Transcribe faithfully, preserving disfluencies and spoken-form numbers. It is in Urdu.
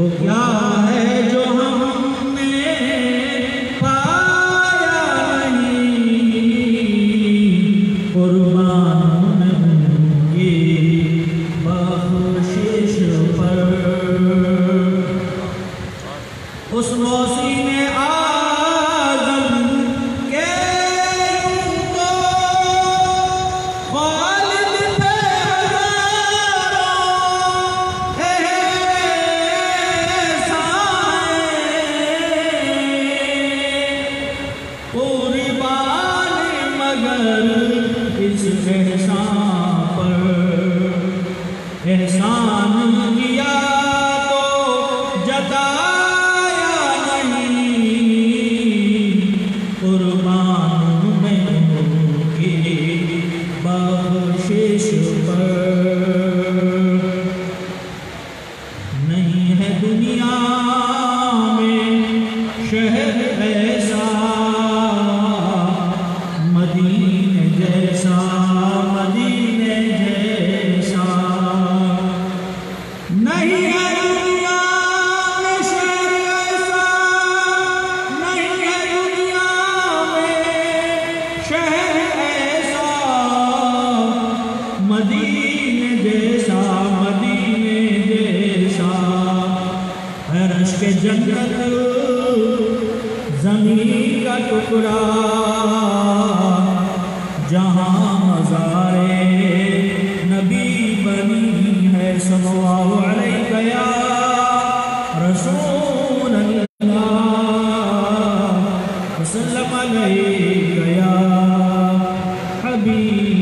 وہ کیا ہے جو ہم نے پایا نہیں، قربان کی بخشش پر اس موسم اعظم کے تو غالب پہ ہزاروں احسان قربان مگر اس احسان پر احسان کیا تو جتایا نہیں، قربان میں کی بخشش پر نہیں ہے دنیا میں شہر ایسا مدینے جیسا، مدینے جیسا نہیں ہے دنیا میں شہر ایسا، نہیں ہے دنیا میں شہر ایسا مدینے جیسا، مدینے جیسا عرش کے جنت زمین کا ٹکڑا جہاں مزارے نبی بنی ہے، صلی اللہ علیہ یا رسول اللہ، وسلم علیہ یا حبیب